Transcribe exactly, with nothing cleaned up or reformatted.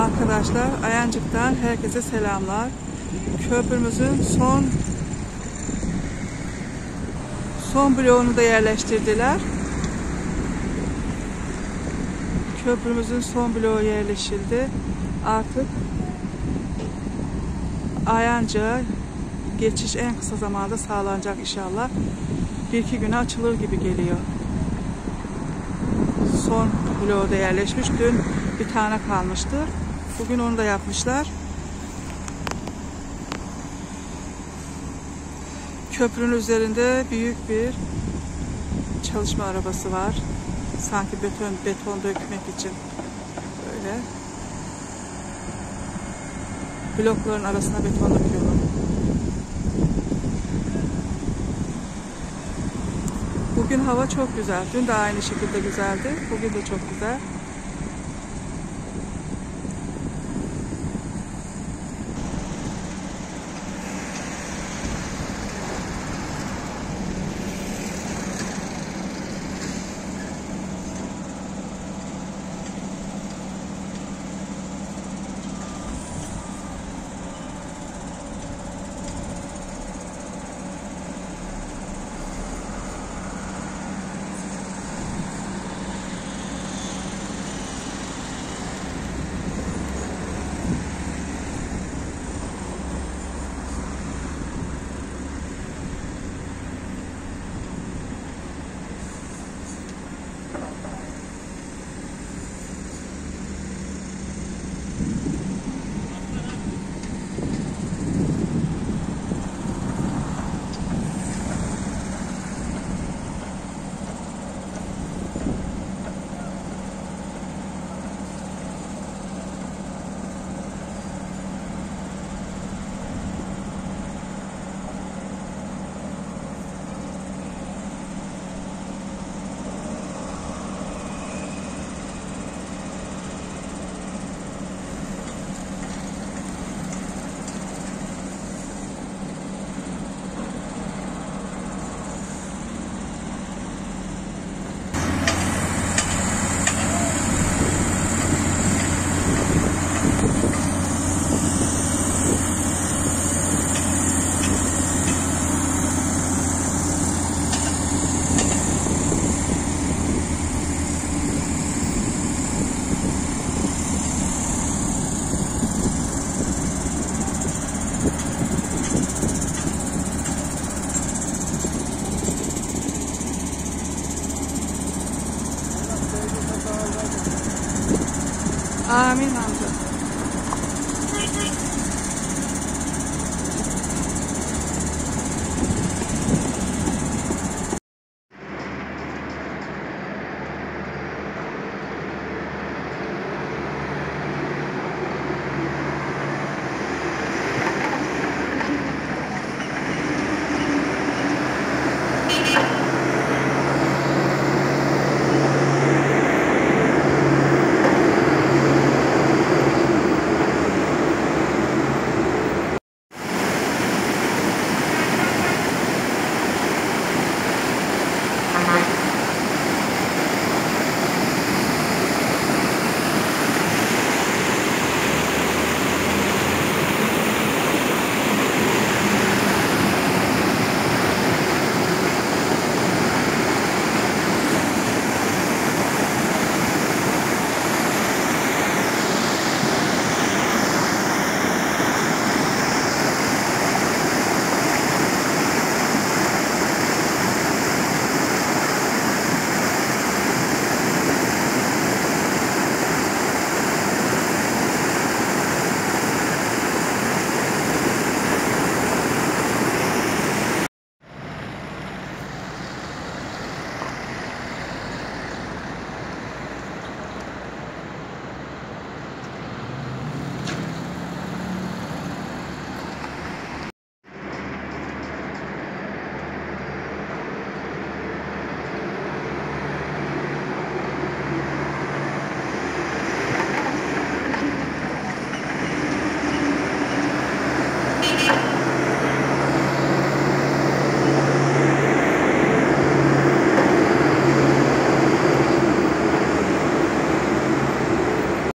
Arkadaşlar, Ayancık'tan herkese selamlar. Köprümüzün son son bloğunu da yerleştirdiler. Köprümüzün son bloğu yerleşildi. Artık Ayancık'a geçiş en kısa zamanda sağlanacak inşallah. Bir iki güne açılır gibi geliyor. Son bloğu da yerleşmiş. Dün bir tane kalmıştı. Bugün onu da yapmışlar. Köprünün üzerinde büyük bir çalışma arabası var. Sanki beton beton dökmek için böyle blokların arasına beton döküyorlar. Bugün hava çok güzel. Dün de aynı şekilde güzeldi. Bugün de çok güzel. Amin amca.